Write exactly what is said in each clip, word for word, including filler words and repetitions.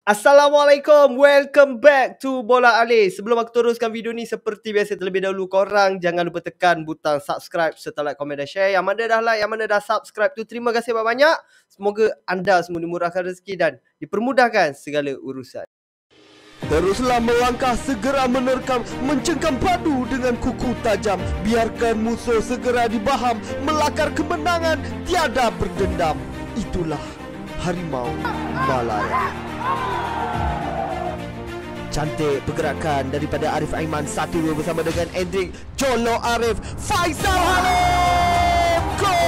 Assalamualaikum, welcome back to Bola Alih. Sebelum aku teruskan video ni, seperti biasa terlebih dahulu korang jangan lupa tekan butang subscribe serta like, komen dan share. Yang mana dah like, yang mana dah subscribe tu, terima kasih banyak-banyak. Semoga anda semua dimurahkan rezeki dan dipermudahkan segala urusan. Teruslah melangkah, segera menerkam, mencengkam padu dengan kuku tajam. Biarkan musuh segera dibaham, melakar kemenangan, tiada berdendam. Itulah Harimau Malaya. Cantik pergerakan daripada Arif Aiman, satu dua bersama dengan Endrik Jolo Arif, Faisal Halim, gol!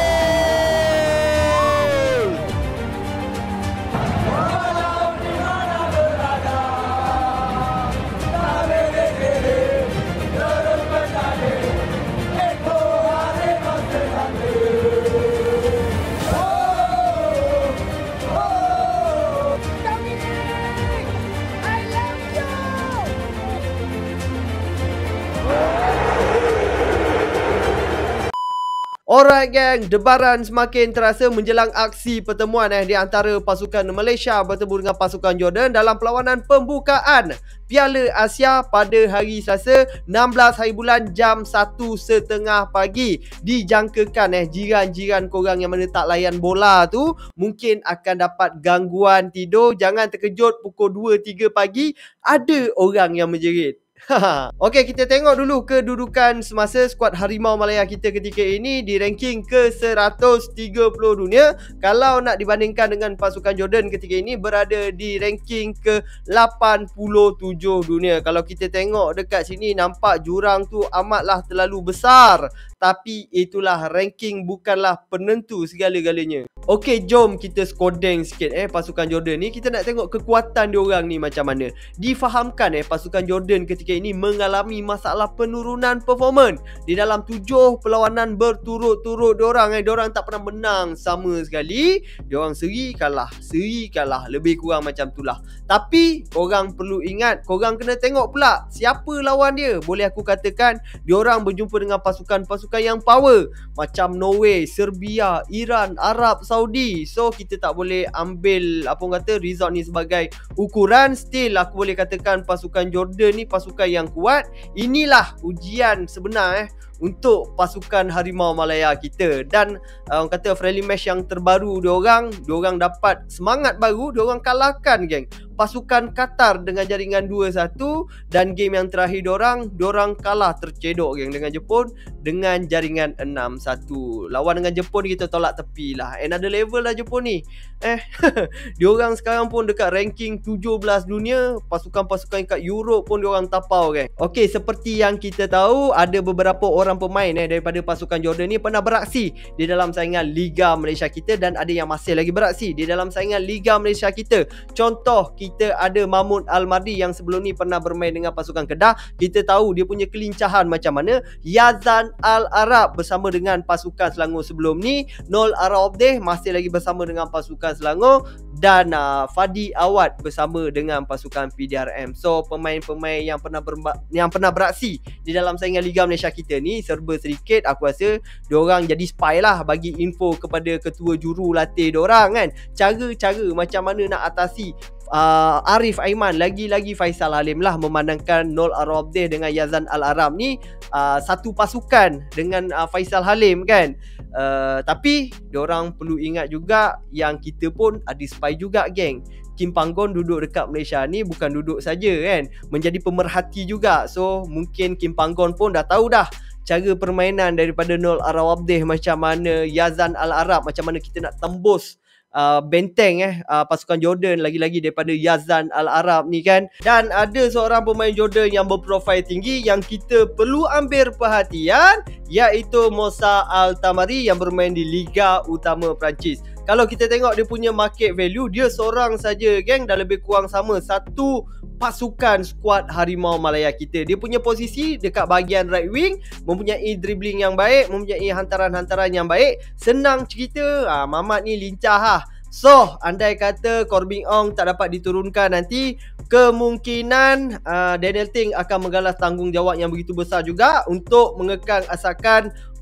Alright gang, debaran semakin terasa menjelang aksi pertemuan eh di antara pasukan Malaysia bertemu dengan pasukan Jordan dalam perlawanan pembukaan Piala Asia pada hari Selasa enam belas hari bulan jam satu tiga puluh pagi. Dijangkakan eh jiran-jiran korang yang mana tak layan bola tu mungkin akan dapat gangguan tidur. Jangan terkejut, pukul dua tiga pagi ada orang yang menjerit. Okey, kita tengok dulu kedudukan semasa skuad Harimau Malaya kita ketika ini di ranking ke seratus tiga puluh dunia. Kalau nak dibandingkan dengan pasukan Jordan ketika ini berada di ranking ke lapan puluh tujuh dunia. Kalau kita tengok dekat sini nampak jurang tu amatlah terlalu besar. Tapi itulah ranking, bukanlah penentu segala-galanya. Okey, jom kita skodeng sikit eh pasukan Jordan ni. Kita nak tengok kekuatan diorang ni macam mana. Difahamkan eh pasukan Jordan ketika ini mengalami masalah penurunan performan di dalam tujuh perlawanan berturut-turut diorang eh diorang tak pernah menang sama sekali. Diorang seri kalah, seri kalah, lebih kurang macam itulah. Tapi korang perlu ingat, korang kena tengok pula siapa lawan dia. Boleh aku katakan diorang berjumpa dengan pasukan-pasukan yang power macam Norway, Serbia, Iran, Arab Saudi. So kita tak boleh ambil apa orang kata result ni sebagai ukuran. Still aku boleh katakan pasukan Jordan ni pasukan yang kuat. Inilah ujian sebenar eh untuk pasukan Harimau Malaya kita. Dan uh, orang kata friendly match yang terbaru diorang, diorang dapat semangat baru. Diorang kalahkan geng pasukan Qatar dengan jaringan dua satu. Dan game yang terakhir diorang, diorang kalah tercedok geng dengan Jepun dengan jaringan enam satu. Lawan dengan Jepun kita tolak tepi lah. Another level lah Jepun ni. Eh diorang sekarang pun dekat ranking tujuh belas dunia. Pasukan-pasukan kat Europe pun diorang tapau geng. Okey, seperti yang kita tahu, ada beberapa orang pemain eh daripada pasukan Jordan ni pernah beraksi di dalam saingan Liga Malaysia kita, dan ada yang masih lagi beraksi di dalam saingan Liga Malaysia kita. Contoh, kita ada Mahmud Al-Mardi yang sebelum ni pernah bermain dengan pasukan Kedah. Kita tahu dia punya kelincahan macam mana. Yazan Al-Arab bersama dengan pasukan Selangor sebelum ni. Nol Arabdeh masih lagi bersama dengan pasukan Selangor. Dan uh, Fadi Awad bersama dengan pasukan P D R M. So pemain-pemain yang pernah berba- yang pernah beraksi di dalam saingan Liga Malaysia kita ni serba sedikit. Aku rasa diorang jadi spy lah, bagi info kepada ketua juru latih diorang kan, cara-cara macam mana nak atasi Uh, Arif Aiman, lagi-lagi Faisal Halim lah, memandangkan Nol Arabdeh dengan Yazan Al-Arab ni uh, satu pasukan dengan uh, Faisal Halim kan. uh, Tapi diorang perlu ingat juga yang kita pun ada spy juga geng. Kim Panggon duduk dekat Malaysia ni bukan duduk saja kan, menjadi pemerhati juga. So mungkin Kim Panggon pun dah tahu dah cara permainan daripada Nol Arabdeh macam mana, Yazan Al-Arab macam mana kita nak tembus Uh, benteng eh uh, pasukan Jordan, lagi-lagi daripada Yazan Al-Arab ni kan. Dan ada seorang pemain Jordan yang berprofil tinggi yang kita perlu ambil perhatian, iaitu Moussa Al-Tamari yang bermain di Liga Utama Perancis. Kalau kita tengok dia punya market value, dia seorang saja geng dah lebih kurang sama satu pasukan skuad Harimau Malaya kita. Dia punya posisi dekat bahagian right wing, mempunyai dribbling yang baik, mempunyai hantaran-hantaran yang baik. Senang cerita, ah, Mamat ni lincah lah. So, andai kata Corbin Ong tak dapat diturunkan nanti, kemungkinan uh, Daniel Ting akan menggalas tanggungjawab yang begitu besar juga untuk mengekang asakan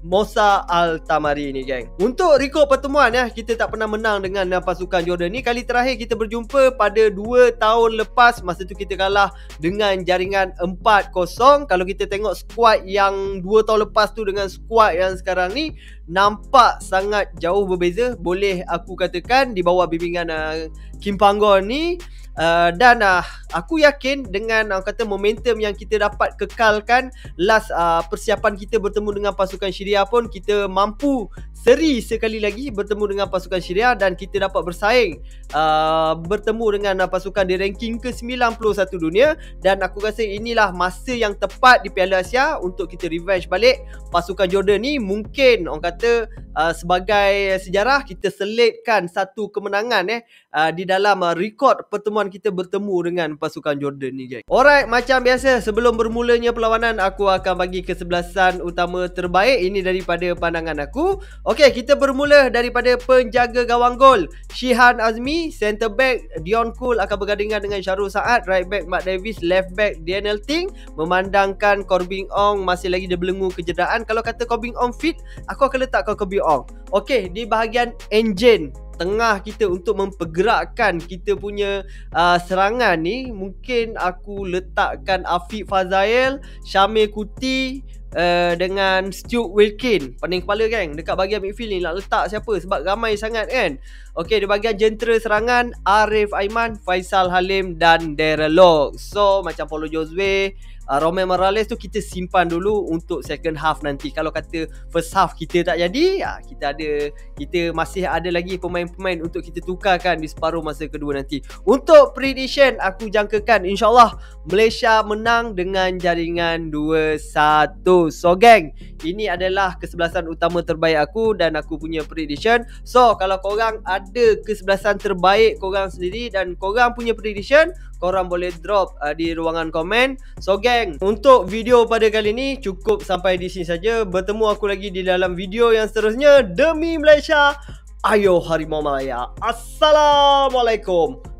Mosa Al-Tamari ni geng. Untuk rekod pertemuan ya, kita tak pernah menang dengan uh, pasukan Jordan ni. Kali terakhir kita berjumpa pada dua tahun lepas. Masa tu kita kalah dengan jaringan empat kosong. Kalau kita tengok skuad yang dua tahun lepas tu dengan skuad yang sekarang ni, nampak sangat jauh berbeza. Boleh aku katakan di bawah bimbingan uh, Kim Panggon ni. Uh, dan uh, aku yakin dengan uh, kata momentum yang kita dapat kekalkan last uh, persiapan kita bertemu dengan pasukan Syria pun, kita mampu seri sekali lagi bertemu dengan pasukan Syria dan kita dapat bersaing uh, bertemu dengan uh, pasukan di ranking ke sembilan puluh satu dunia. Dan aku rasa inilah masa yang tepat di Piala Asia untuk kita revenge balik pasukan Jordan ni. Mungkin orang kata uh, sebagai sejarah kita selitkan satu kemenangan eh uh, di dalam uh, rekod pertemuan kita bertemu dengan pasukan Jordan ni guys. Alright, macam biasa sebelum bermulanya perlawanan aku akan bagi kesebelasan utama terbaik ini daripada pandangan aku. Okey, kita bermula daripada penjaga gawang gol Shihan Azmi, center back Dion Cole akan bergandingan dengan Syarul Saad, right back Mark Davis, left back Daniel Ting. Memandangkan Corbin Ong masih lagi dia belenggu kecederaan. Kalau kata Corbin Ong fit, aku akan letakkan Corbin Ong. Okey, di bahagian engine tengah kita untuk mempergerakkan kita punya uh, serangan ni, mungkin aku letakkan Afiq Fazail, Syamil Kuti uh, dengan Stuart Wilkin. Pening kepala kan dekat bahagian midfield ni nak letak siapa sebab ramai sangat kan. Okey, di bahagian jentera serangan Arif Aiman, Faisal Halim dan Darren Lock. So macam Paulo Josue, Uh, Romain Morales tu kita simpan dulu untuk second half nanti. Kalau kata first half kita tak jadi, uh, kita ada kita masih ada lagi pemain-pemain untuk kita tukarkan di separuh masa kedua nanti. Untuk prediction aku jangkakan insyaAllah Malaysia menang dengan jaringan dua satu. So gang, ini adalah kesebelasan utama terbaik aku dan aku punya prediction. So kalau korang ada kesebelasan terbaik korang sendiri dan korang punya prediction, korang boleh drop uh, di ruangan komen. So gang, untuk video pada kali ni cukup sampai di sini saja. Bertemu aku lagi di dalam video yang seterusnya. Demi Malaysia, ayo Harimau Malaya. Assalamualaikum